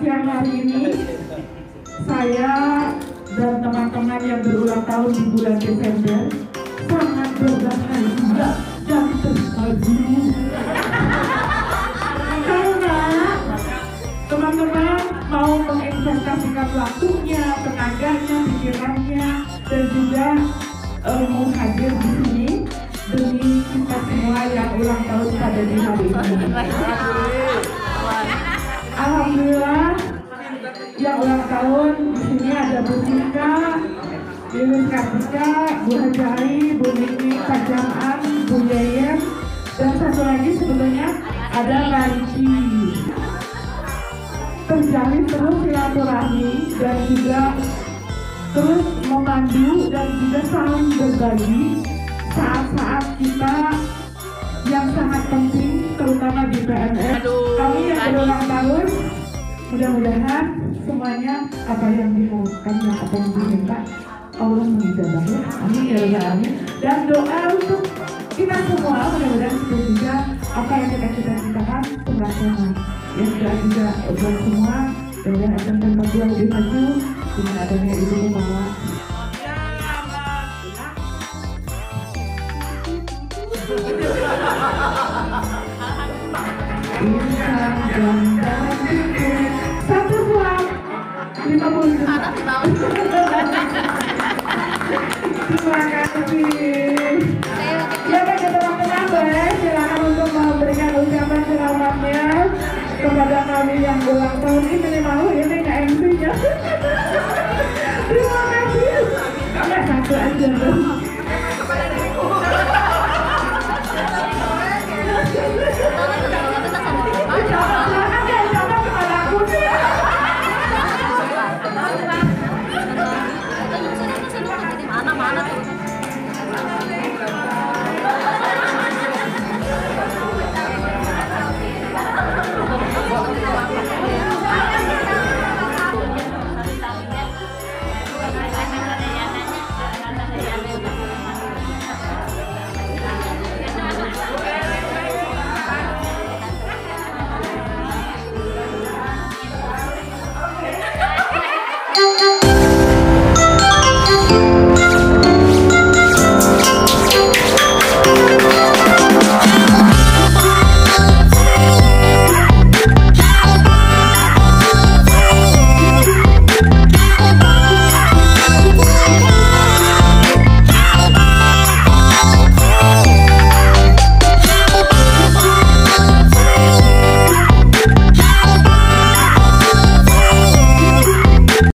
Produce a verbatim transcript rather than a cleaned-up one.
siang hari ini saya dan teman-teman yang berulang tahun di bulan Desember sangat berbahagia dan terharu karena teman-teman mau menginvestasikan waktunya, tenaganya, pikirannya, dan juga uh, mau hadir di sini demi kita semua yang ulang tahun pada di hari ini. Alhamdulillah, yang ulang tahun di sini ada Bu Sika, Lilis Kartika, Bu Hajai, Bu Nini, Pak Jaman, Bu Yayem, dan satu lagi sebetulnya ada Raiki. Terjalin terus silaturahmi dan juga terus memandu dan juga saling berbagi saat-saat kita yang sangat penting, terutama di P N S. Kami yang berulang tahun, mudah-mudahan semuanya apa yang dimaukan dan apa yang diminta Allah mengijabah ya. Amin ya rabbal alamin. Dan doa untuk kita semua, mudah-mudahan kita juga apa yang kita cita-citakan terlaksana. Yang doa juga buat semua, dan akan tempat yang lebih maju dengan adanya ibu bawa. Satu pulang lima puluh juta. Terima kasih. Ya bagi teman-teman boleh silakan untuk memberikan ucapan selamatnya kepada kami yang ulang tahun ini. Minimal ini ke M C-nya. Terima kasih. Satu aja.